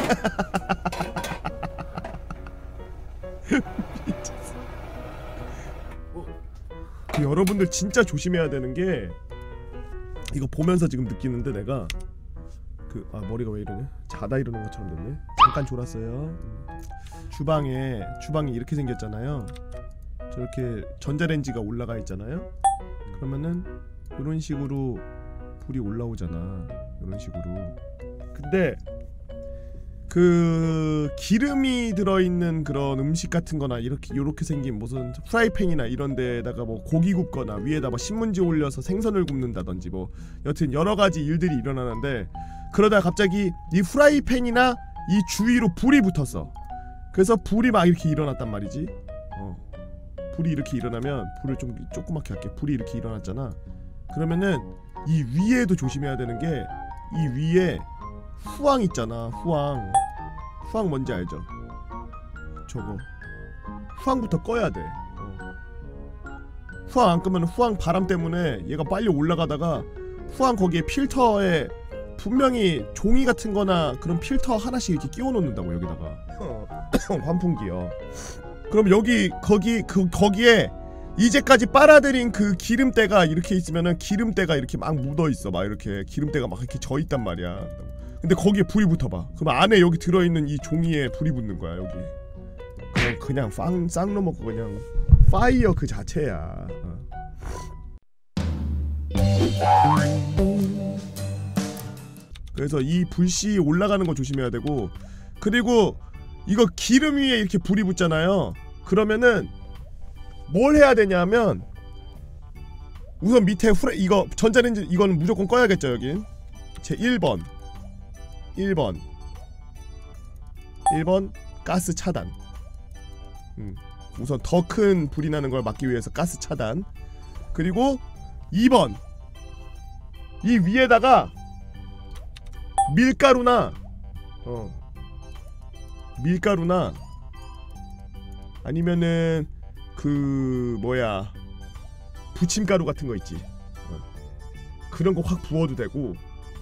여러분들 진짜 조심해야 되는 게 이거 보면서 지금 느끼는데 내가 머리가 왜 이러냐? 자다 일어난 것처럼 됐네. 잠깐 졸았어요. 주방이 이렇게 생겼잖아요. 저렇게 전자레인지가 올라가 있잖아요. 그러면은 이런 식으로 불이 올라오잖아. 이런 식으로. 근데 그 기름이 들어있는 그런 음식 같은 거나 요렇게 생긴 무슨 프라이팬이나 이런 데다가 뭐 고기 굽거나 위에다 뭐 신문지 올려서 생선을 굽는다든지 뭐 여튼 여러가지 일들이 일어나는데, 그러다가 갑자기 이 프라이팬이나 이 주위로 불이 붙었어. 그래서 불이 막 이렇게 일어났단 말이지. 불이 이렇게 일어나면, 불을 좀 조그맣게 할게. 불이 이렇게 일어났잖아. 그러면은 이 위에도 조심해야 되는 게, 이 위에 후황 있잖아. 후황 뭔지 알죠? 저거 후황부터 꺼야 돼. 후황 안 끄면 후황 바람 때문에 얘가 빨리 올라가다가 후황 거기에 필터에 분명히 종이 같은 거나 그런 필터 하나씩 이렇게 끼워 놓는다고, 여기다가. 환풍기요. 그럼 거기에 이제까지 빨아들인 그 기름때가 이렇게 있으면은 기름때가 이렇게 막 묻어있어. 막 이렇게 기름때가 막 이렇게 져있단 말이야. 근데 거기에 불이 붙어봐. 그럼 안에 여기 들어있는 이 종이에 불이 붙는 거야. 여기 그냥 쌍로 먹고 그냥 파이어 그 자체야. 그래서 이 불씨 올라가는 거 조심해야 되고, 그리고 이거 기름 위에 이렇게 불이 붙잖아요. 그러면은 뭘 해야 되냐면, 우선 밑에 이거 전자레인지 이거는 무조건 꺼야겠죠. 여긴 제 1번 가스 차단. 우선 더 큰 불이 나는 걸 막기 위해서 가스 차단. 그리고 2번, 이 위에다가 밀가루나 아니면은 그 뭐야 부침가루 같은 거 있지. 그런 거 확 부어도 되고,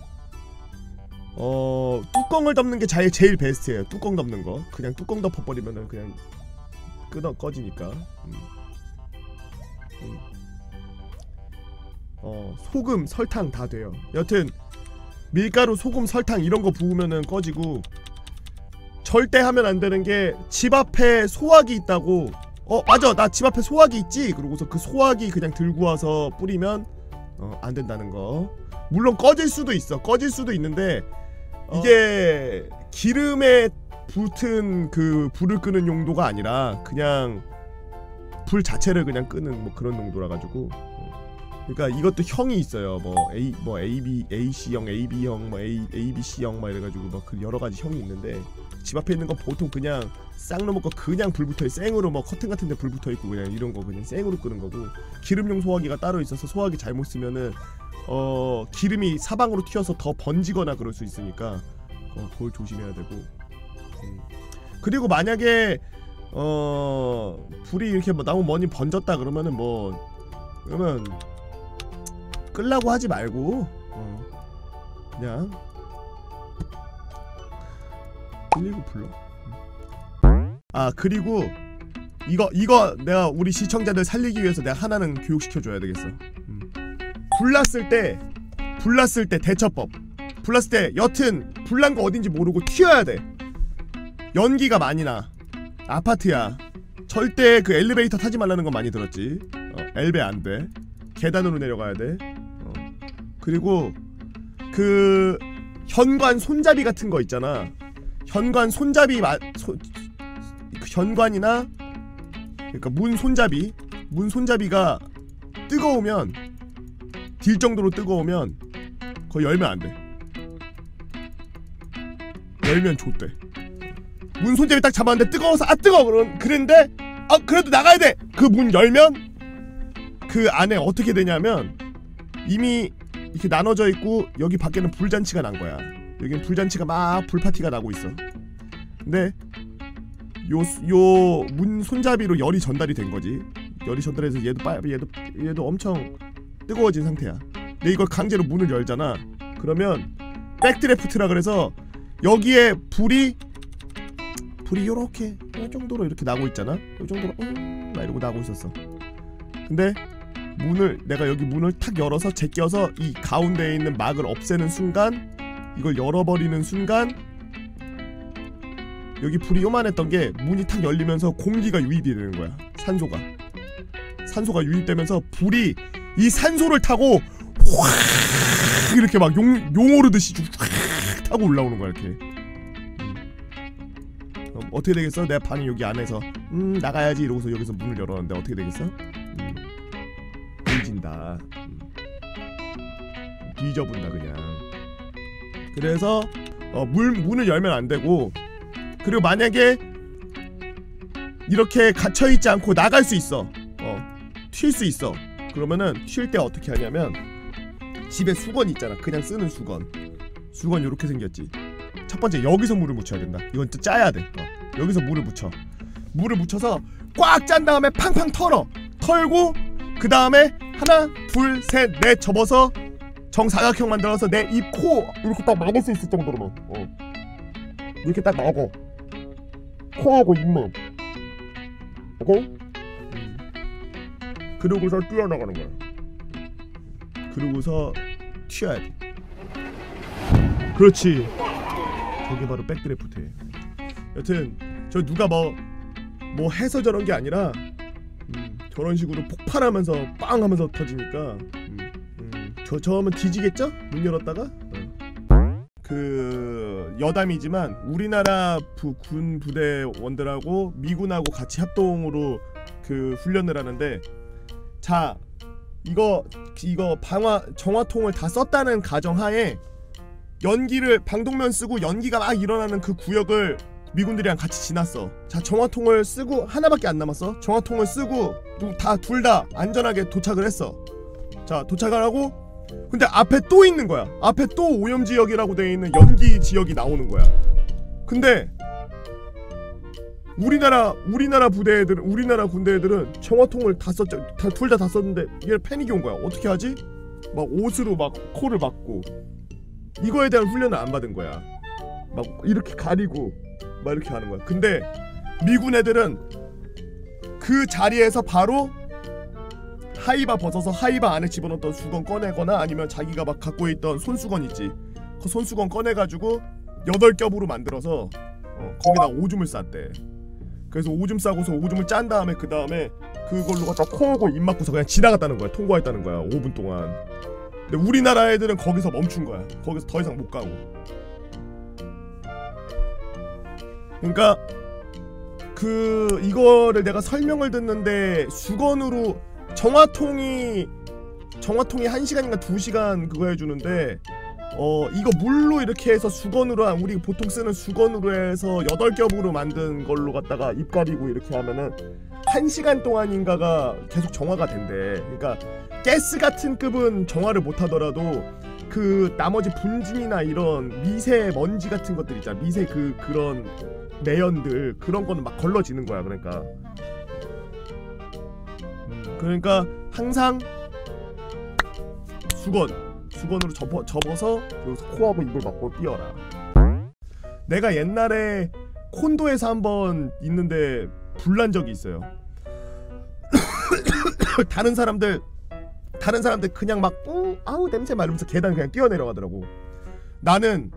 뚜껑을 덮는 게 제일 베스트예요. 뚜껑 덮는 거. 그냥 뚜껑 덮어버리면은 그냥 꺼지니까. 소금, 설탕 다 돼요. 여튼 밀가루, 소금, 설탕 이런 거 부으면은 꺼지고, 절대 하면 안 되는 게, 집 앞에 소화기 있다고. 맞아, 나 집 앞에 소화기 있지. 그러고서 그 소화기 그냥 들고 와서 뿌리면 안 된다는 거. 물론 꺼질 수도 있어. 꺼질 수도 있는데 이게 기름에 붙은 그 불을 끄는 용도가 아니라 그냥 불 자체를 그냥 끄는 뭐 그런 용도라 가지고. 그러니까 이것도 형이 있어요. AC형, AB형, ABC형 막 이래가지고 뭐 그 여러 가지 형이 있는데, 집 앞에 있는 거 보통 그냥 쌍로 먹고 그냥 불 붙어 생으로 뭐 커튼 같은데 불 붙어 있고 그냥 이런 거 그냥 생으로 끄는 거고, 기름용 소화기가 따로 있어서 소화기 잘못 쓰면은 기름이 사방으로 튀어서 더 번지거나 그럴 수 있으니까 그걸 조심해야 되고. 그리고 만약에 불이 이렇게 뭐 나무 뭐니 번졌다 그러면은 그러면 끌라고 하지 말고 그냥 119 불러. 그리고 이거 내가 우리 시청자들 살리기 위해서 내가 하나는 교육시켜줘야 되겠어. 불났을 때 대처법. 불났을 때 여튼 불난 거 어딘지 모르고 튀어야 돼. 연기가 많이 나. 아파트야. 절대 그 엘리베이터 타지 말라는 거 많이 들었지. 엘베 안 돼. 계단으로 내려가야 돼. 그리고 그 현관 손잡이 같은 거 있잖아. 현관 손잡이 현관이나 그러니까 문 손잡이가 뜨거우면, 딜 정도로 뜨거우면 그거 열면 안 돼. 열면 좆돼. 문 손잡이 딱 잡았는데 뜨거워서 뜨거워 그랬는데 그래도 나가야 돼. 그 문 열면 그 안에 어떻게 되냐면 이미 이렇게 나눠져 있고 여기 밖에는 불잔치가 난 거야. 여긴 불잔치가 막 불파티가 나고 있어. 근데 요 문 손잡이로 열이 전달이 된 거지. 열이 전달해서 얘도 엄청 뜨거워진 상태야. 근데 이걸 강제로 문을 열잖아. 그러면 백드래프트라 그래서 여기에 불이 요렇게 이 정도로 이렇게 나고 있잖아. 이 정도로 막 이러고 나고 있었어. 근데 내가 여기 문을 탁 열어서 제껴서 이 가운데에 있는 막을 없애는 순간, 이걸 열어버리는 순간 여기 불이 요만했던 게 문이 탁 열리면서 공기가 유입이 되는 거야. 산소가 유입되면서 불이 이 산소를 타고 확 이렇게 막 용 오르듯이 확 타고 올라오는 거야. 이렇게. 어떻게 되겠어? 내가 방이 여기 안에서 나가야지 이러고서 여기서 문을 열었는데 어떻게 되겠어? 뒤진다. 뒤져본다 그냥. 그래서 문을 열면 안 되고, 그리고 만약에 이렇게 갇혀있지 않고 나갈 수 있어, 튈 수 있어, 그러면은 튈 때 어떻게 하냐면, 집에 수건 있잖아. 그냥 쓰는 수건 요렇게 생겼지. 첫 번째 여기서 물을 묻혀야 된다. 이건 또 짜야 돼. 여기서 물을 묻혀서 꽉 짠 다음에 팡팡 털고 그 다음에 하나 둘 셋 넷 접어서 정사각형 만들어서 내 입 코 이렇게 딱 막을 수 있을 정도로만 이렇게 딱 막어. 코하고 입만. 오케이? 그러고서 뛰어나가는 거야. 그러고서 튀어야 돼. 그렇지. 저게 바로 백드래프트예요. 여튼 저 누가 뭐 해서 저런 게 아니라 저런 식으로 폭발하면서 빵 하면서 터지니까 저하면 뒤지겠죠? 문 열었다가? 그 여담이지만 우리나라 군 부대원들하고 미군하고 같이 합동으로 그 훈련을 하는데, 자 이거 정화통을 다 썼다는 가정하에 연기를 방독면 쓰고 연기가 막 일어나는 그 구역을 미군들이랑 같이 지났어. 자 정화통을 쓰고 하나밖에 안 남았어. 정화통을 쓰고 둘 다 안전하게 도착을 했어. 자 도착을 하고, 근데 앞에 또 있는 거야. 앞에 또 오염지역이라고 되어 있는 연기 지역이 나오는 거야. 근데 우리나라 부대애들은, 우리나라 군대 애들은 정화통을 다 썼죠. 둘 다 썼는데 얘 패닉이 온 거야. 어떻게 하지? 막 옷으로 막 코를 막고, 이거에 대한 훈련을 안 받은 거야. 막 이렇게 가리고 막 이렇게 하는 거야. 근데 미군 애들은 그 자리에서 바로 하이바 벗어서 하이바 안에 집어넣었던 수건 꺼내거나, 아니면 자기가 막 갖고 있던 손수건 있지, 그 손수건 꺼내가지고 8겹으로 만들어서 거기다 오줌을 쌌대. 그래서 오줌 싸고서 오줌을 짠 다음에 그 다음에 그걸로 갖다 코하고 입 막고서 그냥 지나갔다는 거야. 통과했다는 거야. 5분 동안. 근데 우리나라 애들은 거기서 멈춘 거야. 거기서 더 이상 못 가고. 그러니까 이거를 내가 설명을 듣는데, 수건으로 정화통이 1시간인가 2시간 그거 해주는데, 이거 물로 이렇게 해서 수건으로, 우리 보통 쓰는 수건으로 해서 8겹으로 만든 걸로 갖다가 입 가리고 이렇게 하면은 1시간 동안인가가 계속 정화가 된대. 그러니까 가스 같은 급은 정화를 못 하더라도 그 나머지 분진이나 이런 미세 먼지 같은 것들 있잖아. 미세 그런 매연들, 그런 거는 막 걸러지는 거야. 그러니까 항상 수건으로 접어서 여기서 코하고 입을 막고 뛰어라. 내가 옛날에 콘도에서 한번 있는데 불난 적이 있어요. 다른 사람들 그냥 막 아우 냄새 맡으면서 계단 그냥 뛰어내려가더라고. 나는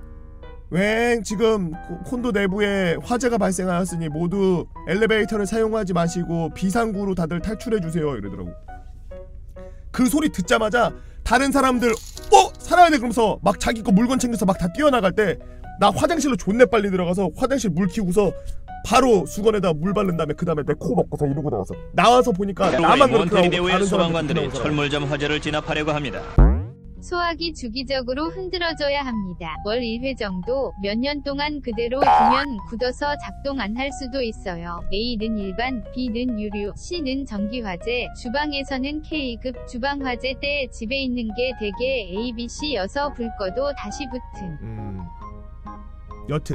지금 콘도 내부에 화재가 발생하였으니 모두 엘리베이터를 사용하지 마시고 비상구로 다들 탈출해주세요 이러더라고. 그 소리 듣자마자 다른 사람들 살아야 돼 그러면서 막 자기 거 물건 챙겨서 막 다 뛰어나갈 때, 나 화장실로 존내 빨리 들어가서 화장실 물 키우고서 바로 수건에다 물 바른 다음에 그 다음에 내 코 먹고서 이러고 나와서 보니까 나만 그렇게 하고 다른 소방관들이 철물점 화재를 진압하려고 합니다. 소화기 주기적으로 흔들어줘야 합니다. 월 1회 정도 몇 년 동안 그대로 두면 굳어서 작동 안 할 수도 있어요. A는 일반, B는 유류, C는 전기화재. 주방에서는 K급 주방화재 때 집에 있는 게 대개 A, B, C여서 불 꺼도 다시 붙음. 여튼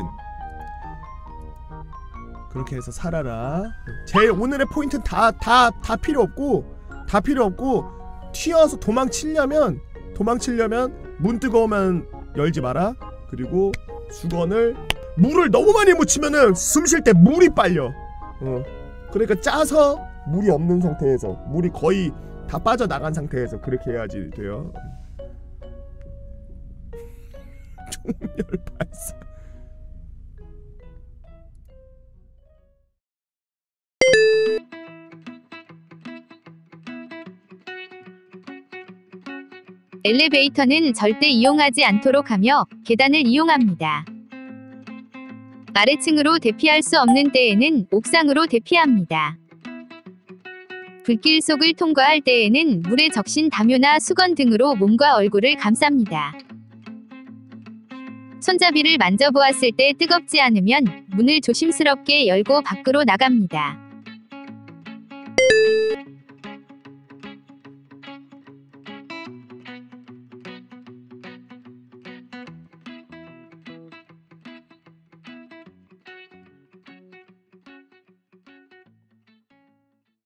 그렇게 해서 살아라. 제 오늘의 포인트는 다 필요 없고 튀어서 도망치려면 문 뜨거우면 열지 마라. 그리고 수건을 물을 너무 많이 묻히면은 숨 쉴 때 물이 빨려. 그러니까 짜서 물이 없는 상태에서, 물이 거의 다 빠져나간 상태에서 그렇게 해야지 돼요. 총열 발사. 엘리베이터는 절대 이용하지 않도록 하며 계단을 이용합니다. 아래층으로 대피할 수 없는 때에는 옥상으로 대피합니다. 불길 속을 통과할 때에는 물에 적신 담요나 수건 등으로 몸과 얼굴을 감쌉니다. 손잡이를 만져보았을 때 뜨겁지 않으면 문을 조심스럽게 열고 밖으로 나갑니다.